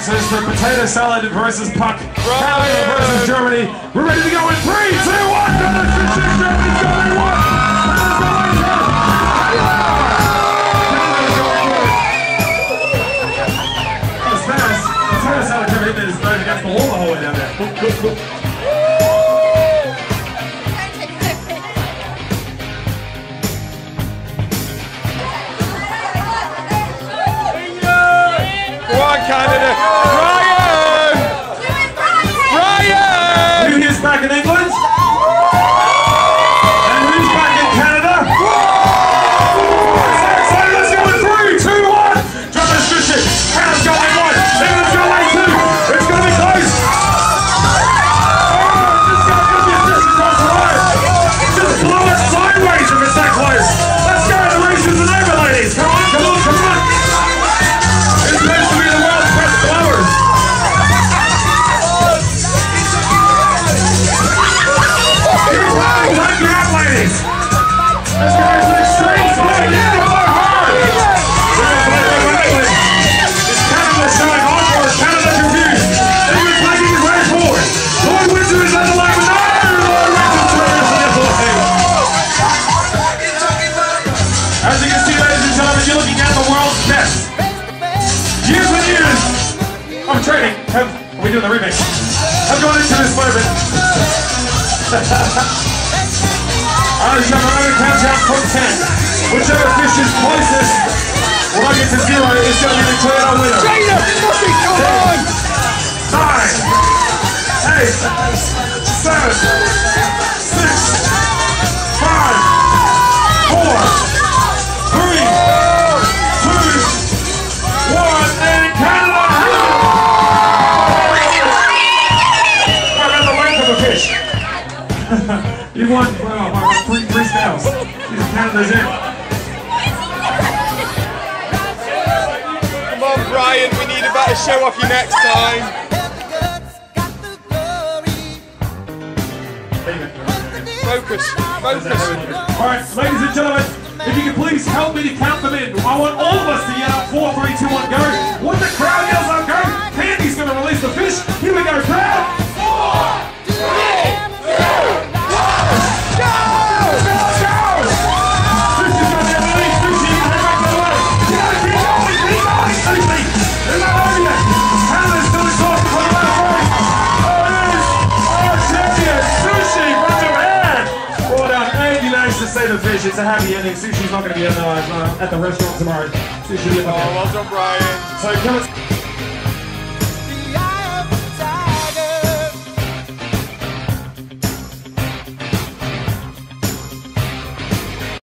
answers for potato salad versus puck. Canada versus Germany. We're ready to go in 3, 2, 1. Germany's going one. Potato salad Germany is thrown against the wall the whole way down there. Canada! Ryan! Ryan! Who is back in England? And who's back in Canada? So let's go in 3, 2, 1! Drop this shit! Canada's got lane 1! England's got lane 2! It's gonna be close! Oh, this guy's gonna be a distance across the line! Just blow it sideways if it's that close! Let's go! The race isn't over, ladies! Come on, come on, come on! It's supposed to be the world's best blowers! Thank you out, ladies! Let's go to the extreme side! Yeah, blow hard! Wait. Is Canada showing off or is Canada confused? England's making his way forward! Lloyd Windsor is on the line with Lloyd Windsor is on the line! As you can see, ladies and gentlemen, you're looking at the world's best! Years and years of training are we doing the remix? I've gone into this moment. I was going to countdown from 10. Whichever fish is closest, when I get to 0, is going to be declared our winner. 10, 9, 8, 7, 6, 5, 4, 3, 2, 1, and Canada! I got the length of a fish. You won, well, 3 spells. Canada's in. Come on, Brian, we need a better show off you next time. Focus, focus. Alright, ladies and gentlemen, if you can please help me to count them in. I want all of us to yell out 4, 3, 2, 1, go. When the crowd yells out go, Candy's going to release the fish. Here we go, crowd. 4, 3, 2, 1, go! Sushi's got the lead. Sushi, you can back to the way. You gotta keep going, Sushi. They're not over yet. Canada's still in course for the last race. Oh, it is our champion, Sushi, from Japan. Well done, and you managed to save the fish. It's a happy ending. Sushi's not going to be at the restaurant tomorrow. Sushi will be well done, Brian. So come on.